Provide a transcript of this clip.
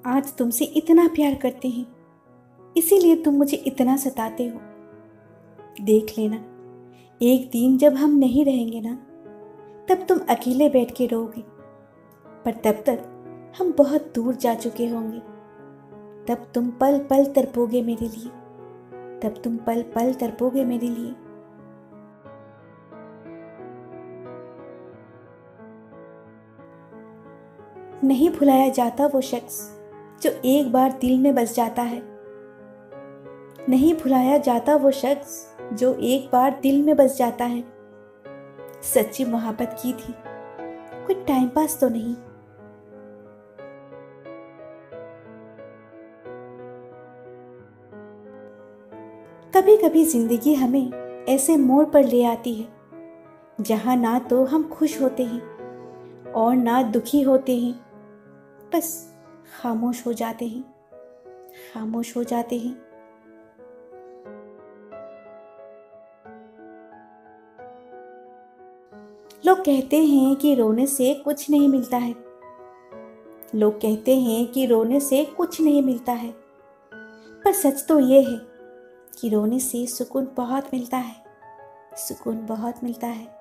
आज तुमसे इतना प्यार करते हैं, इसीलिए तुम मुझे इतना सताते हो। देख लेना, एक दिन जब हम नहीं रहेंगे ना, तब तुम अकेले बैठ के रोओगे, पर तब तक हम बहुत दूर जा चुके होंगे। तब तुम पल पल तड़पोगे मेरे लिए, तब तुम पल पल तड़पोगे मेरे लिए। नहीं भुलाया जाता वो शख्स जो एक बार दिल में बस जाता है। नहीं भुलाया जाता वो शख्स जो एक बार दिल में बस जाता है। सच्ची मोहब्बत की थी, कोई टाइम पास तो नहीं। कभी कभी जिंदगी हमें ऐसे मोड़ पर ले आती है जहां ना तो हम खुश होते हैं और ना दुखी होते हैं, बस खामोश हो जाते हैं, खामोश हो जाते हैं। लोग कहते हैं कि रोने से कुछ नहीं मिलता है, लोग कहते हैं कि रोने से कुछ नहीं मिलता है, पर सच तो ये है कि रोने से सुकून बहुत मिलता है, सुकून बहुत मिलता है।